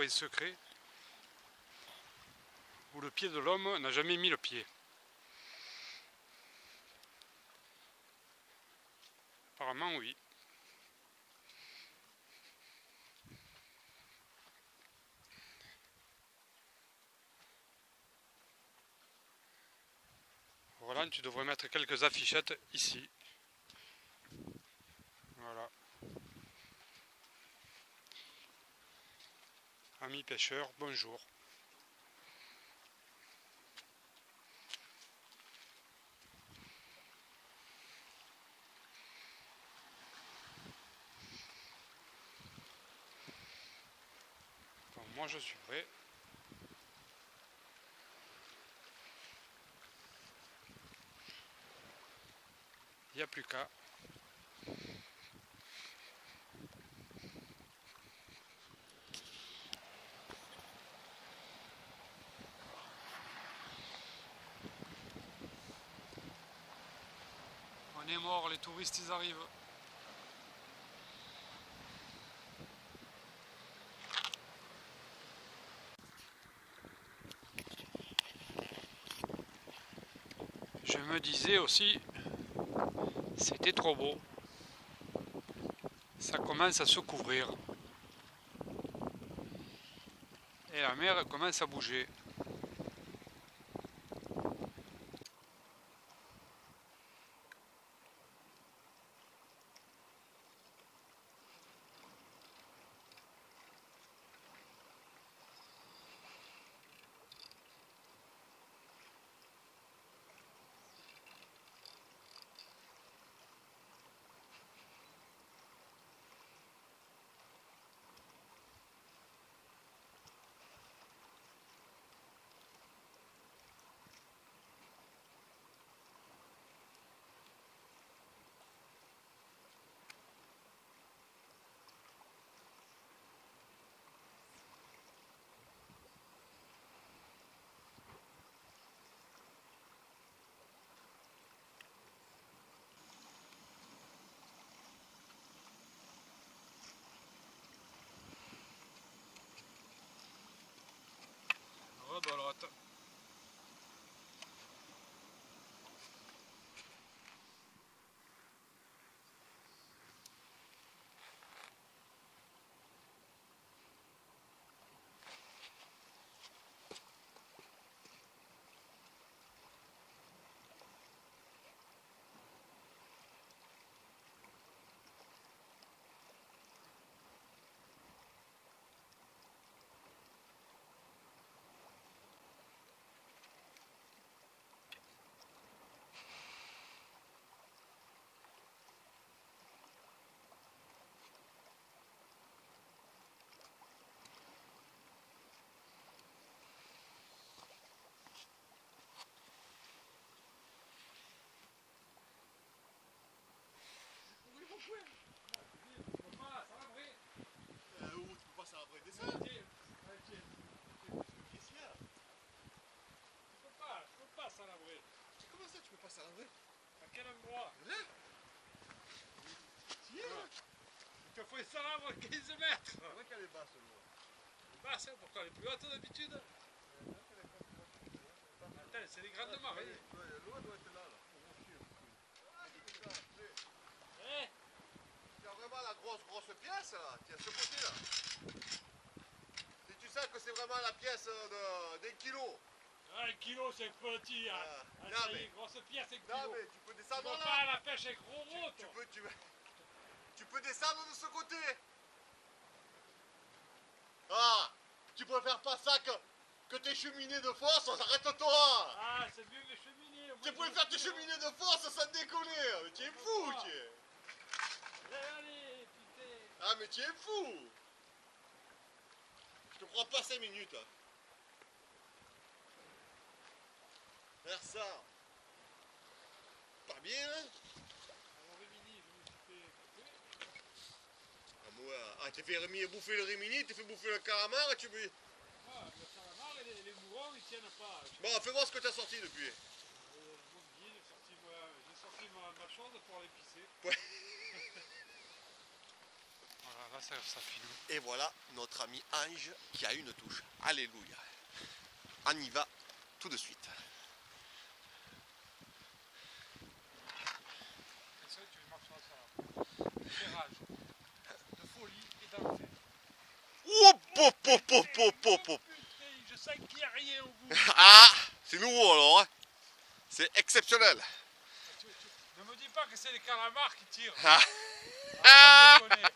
coin secret où le pied de l'homme n'a jamais mis le pied. Apparemment oui. Roland, tu devrais mettre quelques affichettes ici. Voilà. Amis pêcheurs, bonjour. Bon, moi je suis prêt. Il n'y a plus qu'à. On est mort, les touristes ils arrivent. Je me disais aussi, c'était trop beau. Ça commence à se couvrir. Et la mer commence à bouger. Rebelote. Où tu peux pas s'arabrer? Descends. Qu'est-ce qu'il y a? Je peux pas s'alabrer. Comment ça tu peux pas s'arabrer? À quel endroit? Là. Tiens. Il te faut un salabre à 15 mètres. C'est vrai qu'elle est basse l'eau. Bah c'est pourquoi elle est plus haute d'habitude. Attends, c'est les grandes marées. L'eau doit être là. Eh, Tu as vraiment la grosse pièce là. Tu as ce côté là. Si tu sais que c'est vraiment la pièce d'un kilo. ah, 1 kilo c'est petit. Hein. non, ça y mais- est, grosse pièce, 1 kilo. Non mais tu peux Tu descendre vas là. pas à la pêche avec Roro, Tu toi. tu peux descendre de ce côté. Ah, tu préfères pas ça que tes cheminées de force, arrête-toi. Ah, c'est mieux mes cheminées. Tu préfères tes cheminées de force sans déconner. Mais tu es fou, tu es. Allez, putain. Ah mais tu es fou. Je te crois pas 5 minutes. Faire ça. Pas bien, hein? Alors, Rémini, je me suis fait couper. Ah, moi, tu fais bouffer le rimini, tu fais bouffer le calamar et tu me... Ah, le calamar et les mourons, ils tiennent pas. Bon, fais-moi ce que t'as sorti depuis. Mon guide, j'ai sorti ma chose pour l'épicer. Ouais. Voilà, là ça filme. Et voilà notre ami Ange qui a une touche. Alléluia. On y va tout de suite. Et ça, tu marches sur ça là. Tirage. De folie et d'enfer. Hop, hop, hop, hop, hop, hop, hop. Putain, je sens qu'il n'y a rien au bout. Ah, c'est nouveau alors. Hein. C'est exceptionnel. Ne me dis pas que c'est les calamars qui tirent. Ah. Ah, ça me déconne.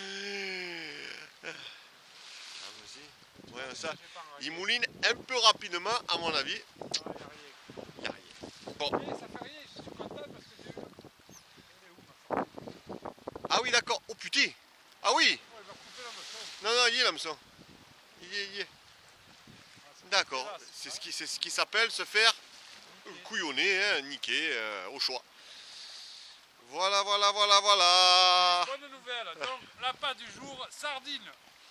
Ouais, ça, il mouline un peu rapidement à mon avis. Il n'y a rien. Il y a rien. Bon. Mais ça fait rien, je suis content parce que j'ai eu. Elle est où ma femme? Ah oui d'accord. Oh putain. Ah oui. Oh, il va couper l'hameçon. Non, non, il y est l'hameçon. Il y est. D'accord. C'est ce qui s'appelle se faire couillonner, hein, niquer au choix. Voilà, voilà, voilà, voilà. Bonne nouvelle. Donc, l'appât du jour, sardine.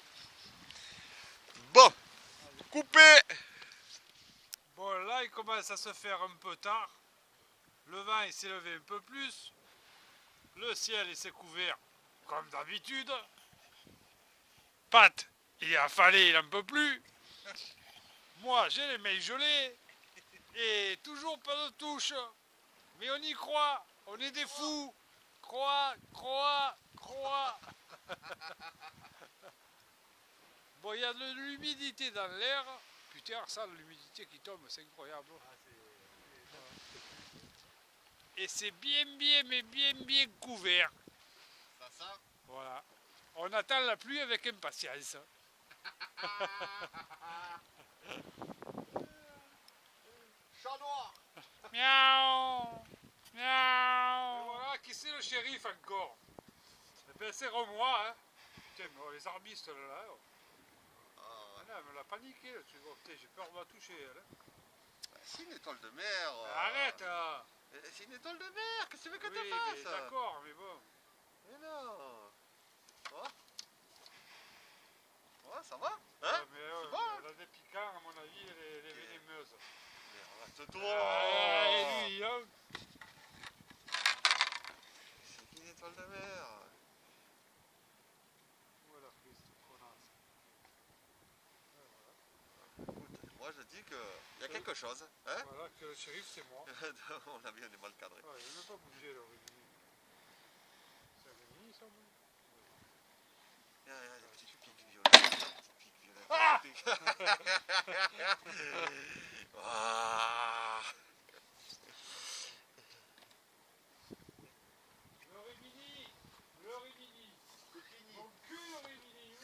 Bon. Coupé. Bon, là, il commence à se faire un peu tard. Le vent, il s'est levé un peu plus. Le ciel, il s'est couvert comme d'habitude. Pat, il a affalé, il n'en peut plus. Moi, j'ai les mains gelées. Et toujours pas de touche. Mais on y croit. On est des fous. Croix, croix, croix. Bon, il y a de l'humidité dans l'air. Putain, ça, l'humidité qui tombe, c'est incroyable. Et c'est bien, mais bien couvert. Ça sent. Voilà. On attend la pluie avec impatience. Chat noir. Miaou. Miaou. Et voilà, qui c'est le shérif encore? Eh ben, c'est moi, hein. Putain, mais oh, les arbistes là. Oh. Ah, elle me l'a paniqué, là. Oh, putain, j'ai peur de la toucher, elle. Hein. C'est une étoile de mer. Arrête, là. C'est une étoile de mer. Qu'est-ce que tu veux que Oui, tu fasses? d'accord, mais bon. Mais non. Oh. Ouais, ça va? Hein? Ouais, mais bon, hein? la des piquants, à mon avis, elle est vénémeuse. Mais reste-toi. Et lui, hein. C'est une étoile de mer. Voilà, Christ, connasse. Écoute, moi je dis qu'il y a quelque chose. Hein? Voilà, que le shérif, c'est moi. On a bien des mal cadrés. Ah, il n'a même pas bougé, là, Rémi. C'est un Rémi, ça, moi? Il y a des petites piques violettes. Ah! Ah. Le Rémini! Le Rémini! C'est fini! Mon cul, le Rémini!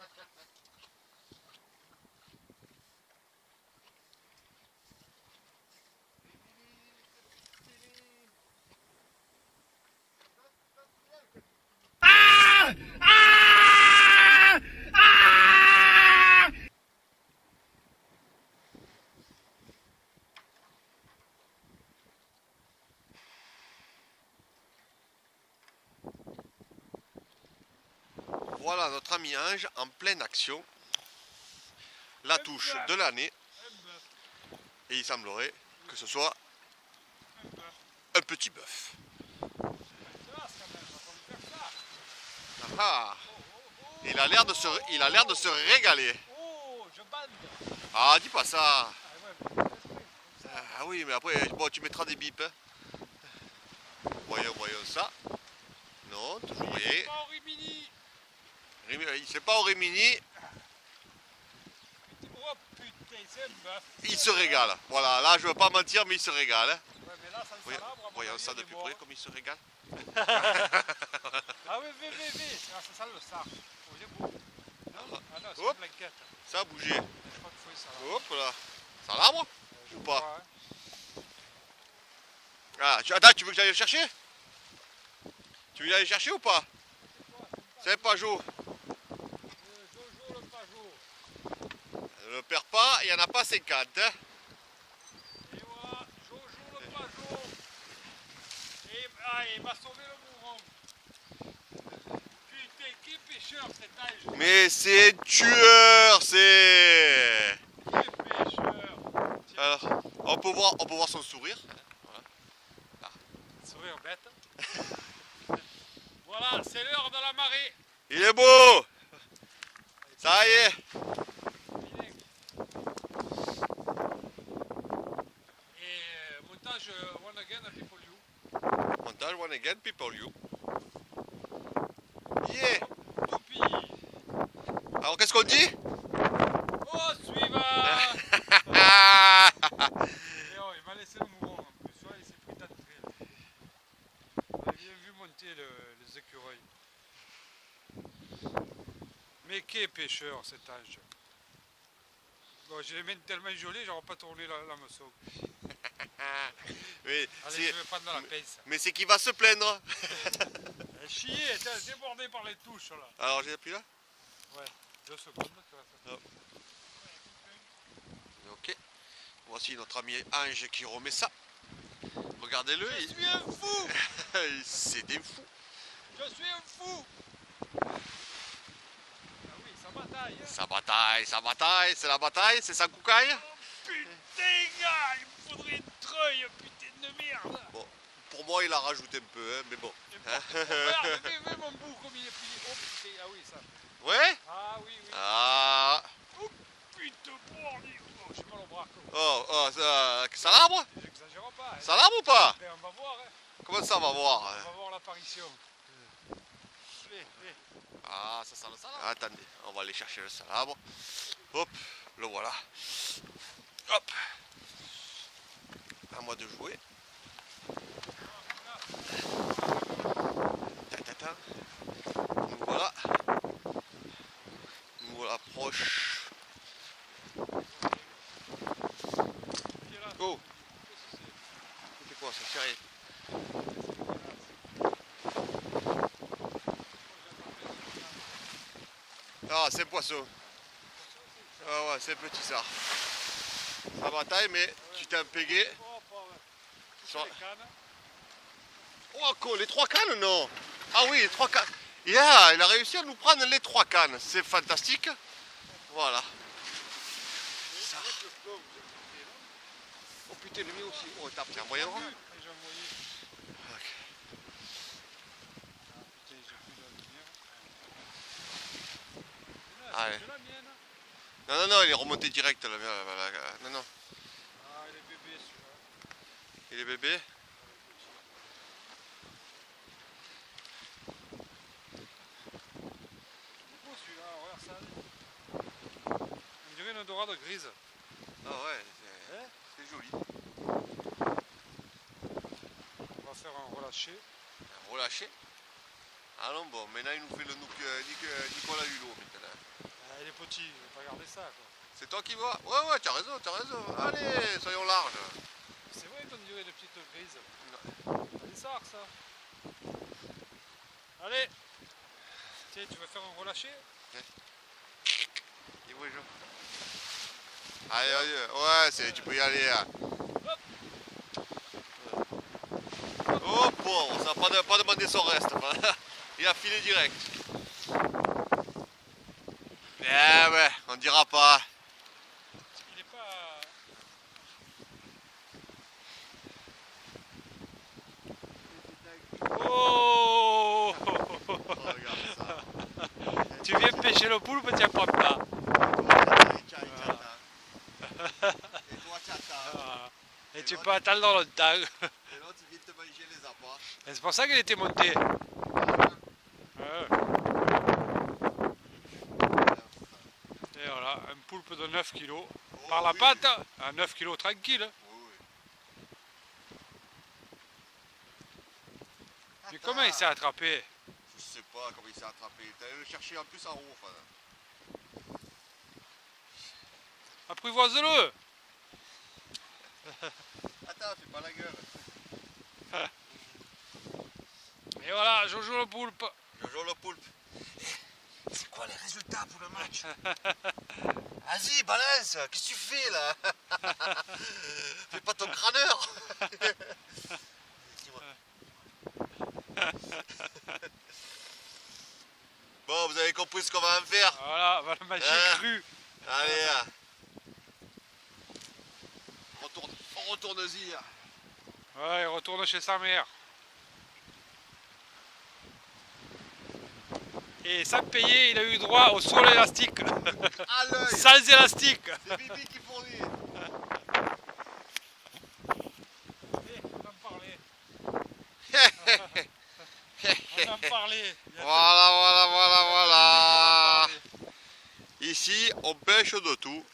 Voilà notre ami Ange en pleine action. La touche de l'année. Un bœuf. Et il semblerait que ce soit Un bœuf. un petit bœuf. C'est là, quand même, on va faire ça. Ah. Il a l'air de se régaler. Oh, je bande! Ah, dis pas ça. Ah, ouais, mais c'est ça. Ah oui, mais après, bon, tu mettras des bips. Hein. Voyons ça. Non, toujours rien. Pas au Rémini! C'est pas au Rémini. Oh putain, c'est un bœuf! Il se régale. Voilà, là, je veux pas mentir, mais il se régale. Hein. Ouais, mais là, ça le salabre, à mon Voyons avis, ça il de est plus mort. près, comme il se régale. Ah oui, ça sent le sard. Oh, il est beau. Non, ah non, c'est Hop. une blanquette. Ça a bougé. Je crois qu'il faut une salade. Hop là. Ça l'arbre Je ou pas? crois, hein. Ah, attends, tu veux que j'aille le chercher? Tu veux y aller chercher ou pas? C'est pas Joe. Jojo le Pajot. Ne perds pas, il n'y en a pas 50. Hein. Et voilà, Jojo le Pajot. Et il m'a sauvé le mouron. Putain, quel pêcheur cet âge. Mais c'est un tueur, c'est... Quel pêcheur. Tiens, Alors, on peut voir son sourire. sourire bête. Voilà, c'est l'heure de la marée. Il est beau. Ça y est. Et montage one again people you. Montage one again, people you. Yeah. Youpi. Alors qu'est-ce qu'on dit? Oh, suivant. Ah. Et oh, il m'a laissé le mourant en plus. Ouais, il s'est pris d'entrée. On a bien vu monter les écureuils. Mais quel pêcheur cet âge. Bon, j'ai les mains tellement gelées, j'aurais pas tourné la meçon. Mais allez, je vais prendre dans la pince. Mais c'est qui va se plaindre. Chier, t'es débordé par les touches là. Alors j'ai appuyé là? Ouais, 2 secondes. Tu vas faire. Ok. Voici notre ami Ange qui remet ça. Regardez-le. Je suis un fou. C'est des fous. Je suis un fou. Ah oui, ça bataille. Hein. Ça bataille, c'est la bataille, c'est sa coucaille. Oh, putain, gars, il me faudrait une treuille, putain de merde. Bon, pour moi il a rajouté un peu, hein, mais bon. Regarde, fais mon bout comme il est plié. Oh putain, ah oui, ça. Ouais. Ah oui, oui. Ah. Oh putain, bordel. Oh, j'ai mal au bras. Oh, ça l'arbre? J'exagère pas. Hein. Ça l'arbre ou pas? Ben, on va voir. Hein. Comment ça, on va voir? On va voir l'apparition. Ah, ça sent le salabre. Attendez, on va aller chercher le salabre. Hop, le voilà. Hop. À moi de jouer. Nous voilà. Nous voilà proche. Oh. C'était quoi ça? Sérieux? Ah, c'est poisson. Ah ouais, c'est petit ça. Ça bataille, mais tu t'es impégué. Oh, les 3 cannes, non? Ah oui, les 3 cannes. Yeah, il a réussi à nous prendre les 3 cannes. C'est fantastique. Voilà. Ça. Oh putain, le mien aussi. Oh, t'as pris un moyen droit. Allez. Non, non, il est remonté direct là. Non, non. Ah, il est bébé celui-là. Il est bébé. C'est beau celui-là, regarde ça. On dirait une dorade grise. Ah ouais, c'est joli. On va faire un relâché. Un relâché. Ah non, bon, maintenant il nous fait le Nicolas Hulot maintenant. Ah, il est petit, il va pas garder ça quoi. C'est toi qui vois? Ouais, ouais, t'as raison, t'as raison. Allez, soyons larges. C'est vrai qu'on dirait des petites grises. C'est ça, ça. Allez. Tiens, tu veux faire un relâché? Et oui, allez, allez, ouais, tu peux y aller. Hein. Oh bon, ça n'a pas demandé son reste. Il a filé direct. Eh ouais, on dira pas. Il est pas... Oh, regarde ça. Tu viens pêcher le poulpe, tu n'en prends pas. Et tu peux attendre longtemps. Et l'autre il vient te manger les appâts. C'est pour ça qu'il était monté. Et voilà, un poulpe de 9 kg. Par la patte, à 9 kg tranquille. Mais comment il s'est attrapé? Je sais pas comment il s'est attrapé. Tu allé le chercher en plus en haut. Enfin. Apprivoise-le. Attends, fais pas la gueule. Et voilà, Jojo le poulpe. Jojo le poulpe. C'est quoi les résultats pour le match? Vas-y, balance, qu'est-ce que tu fais là? Fais pas ton crâneur. Bon, vous avez compris ce qu'on va en faire? Voilà, on va le manger cru. Allez, on retourne-y. Ouais, il retourne chez sa mère. et sans payer, il a eu droit au sol élastique. À l'œil. Sans élastique. C'est Bibi qui fournit. On en parlait. On en parlait. Voilà. Ici, on pêche de tout.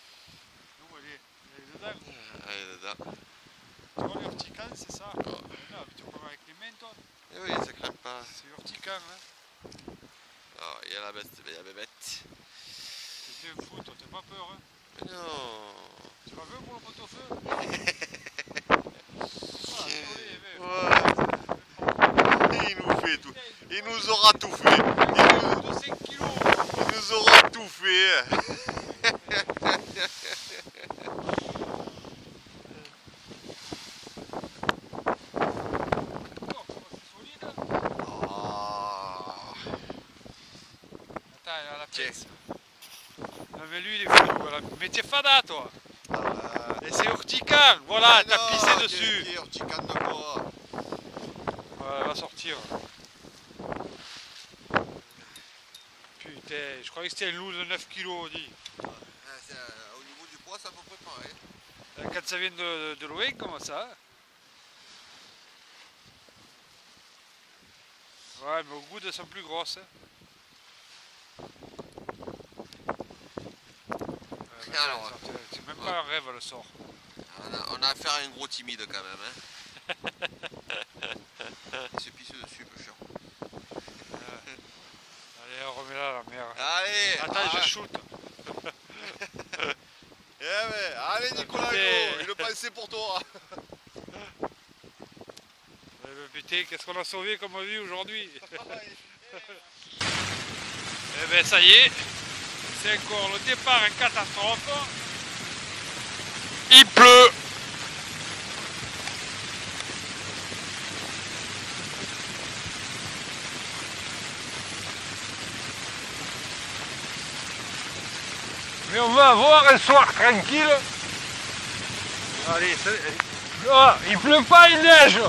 Elle est dedans. Tu vois l'urtican, c'est ça? Non, tu prends avec les mains, toi? Eh oui, ça crème pas. C'est urtican, hein? Alors, il y a la bête, il y a la bébête. Tu fais un fou, toi, t'as pas peur, hein? Mais non. Tu vas veux pour le pot-au-feu? Il nous fait tout. Il nous aura tout fait. Il nous aura tout fait. Non mais lui il est fou, voilà. Mais t'es fada toi. Et c'est urtican, voilà, t'as pissé dessus. Urtican de quoi? Voilà, elle va sortir. Putain, je croyais que c'était un loup de 9 kilos, dit. Au niveau du poids, c'est à peu près pareil. Quand ça vient de loin, comment ça? Ouais, mais au goût elles sont plus grosses. Alors, c'est même pas un rêve le sort. On a affaire à un gros timide quand même. Hein. Il se pisse dessus, peu chiant. Allez, on remet là la mer. Allez. Attends, je shoot. Allez Nicolas, une pensée pour toi. Putain, qu'est-ce qu'on a sauvé comme vie aujourd'hui? Eh ben ça y est, c'est encore le départ en catastrophe. Il pleut. Mais on va avoir un soir tranquille. Allez, oh, il pleut pas, il neige.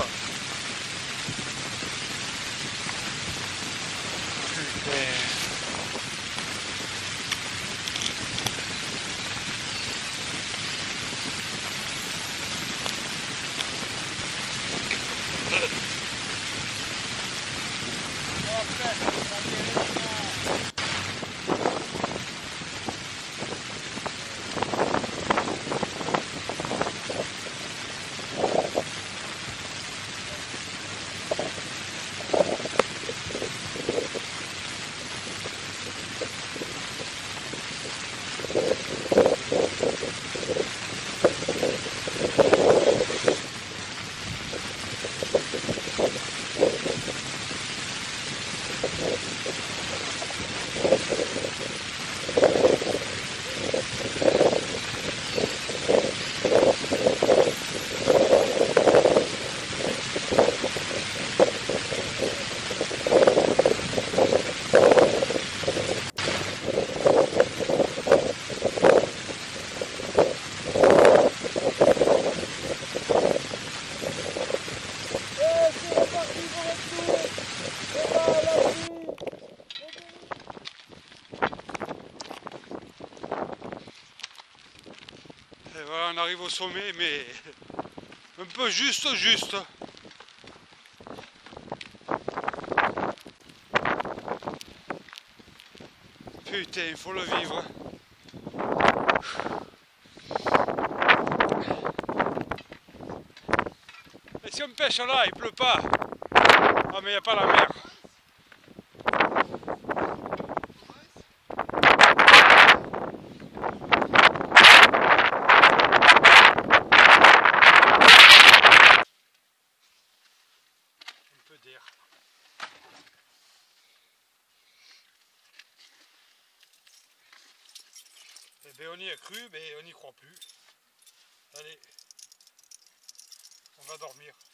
Et voilà, on arrive au sommet, mais un peu juste. Putain, il faut le vivre. Et si on pêche là, il pleut pas. Ah mais il n'y a pas la mer. D'air. Eh bien, on y a cru, mais on n'y croit plus. Allez, on va dormir.